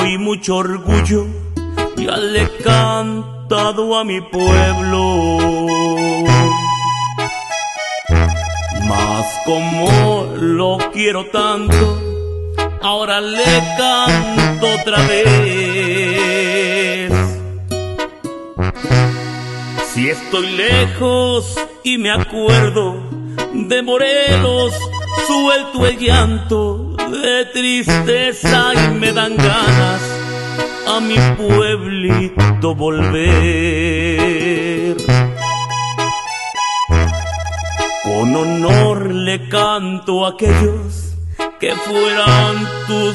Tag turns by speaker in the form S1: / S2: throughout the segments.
S1: y mucho orgullo ya le he cantado a mi pueblo. Mas como lo quiero tanto, ahora le canto otra vez. Si estoy lejos y me acuerdo de Morelos, suelto el llanto de tristeza y me dan ganas a mi pueblito volver. Con honor le canto a aquellos que fueran tus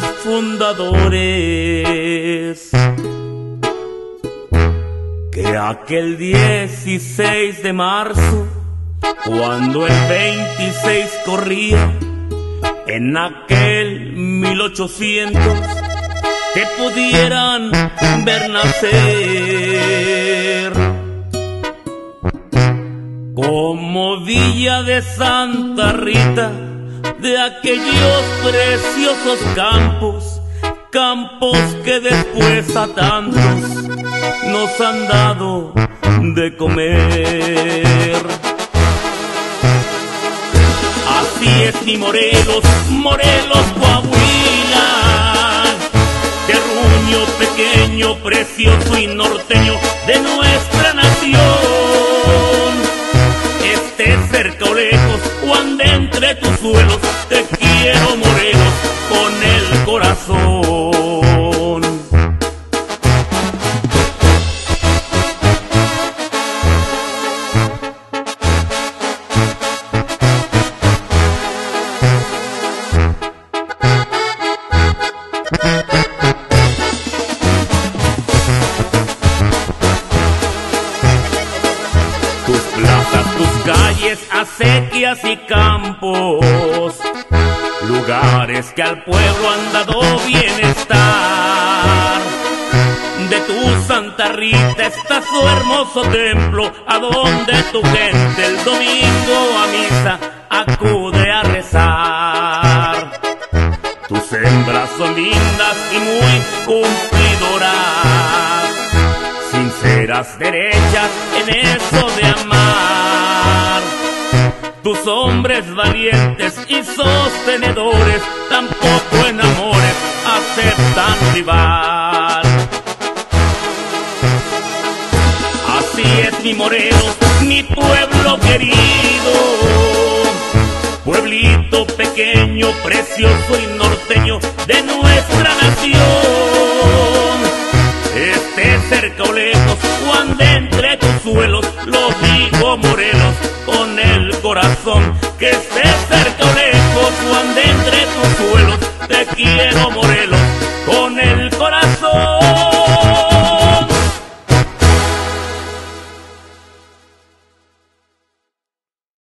S1: fundadores, que aquel 16 de marzo, cuando el 26 corría, en aquel 1800, te pudieran ver nacer. Como Villa de Santa Rita, de aquellos preciosos campos, campos que después a tantos nos han dado de comer. Así es mi Morelos, Morelos, Coahuila, terruño pequeño, precioso y norteño de nuestra nación. Esté cerca o lejos o ande entre tus suelos, te quiero Morelos con el corazón. Tus plazas, tus calles, acequias y campos, lugares que al pueblo han dado bienestar. De tu Santa Rita está su hermoso templo, a donde tu gente el domingo a misa acude a rezar. Tus hembras son lindas y muy cumplidoras, sinceras, derechas en eso de amar. Tus hombres valientes y sostenedores, tampoco en amores aceptan rival. Así es mi Morelos, mi pueblo querido, pueblito pequeño, precioso y norteño de nuestra nación. Esté cerca o lejos o ande entre tus suelos, lo digo Morelos con el corazón. Que esté cerca o lejos o ande entre tus suelos, te quiero Morelos